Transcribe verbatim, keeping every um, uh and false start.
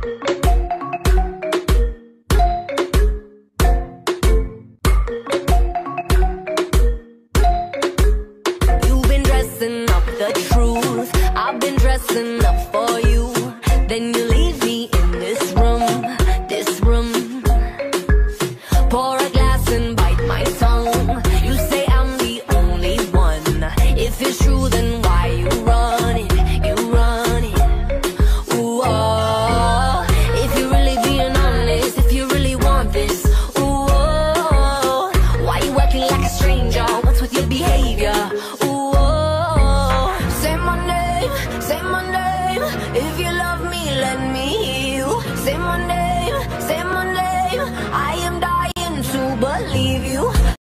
You've been dressing up the truth, I've been dressing up for you. Then you leave me in this room, this room. Pour a glass and bite my tongue. You say I'm the only one. If it's true, then why you run it, you run it. Ooh, oh. If you're really being honest, if you really want this, ooh, oh. Why you acting like a stranger? What's with your behavior?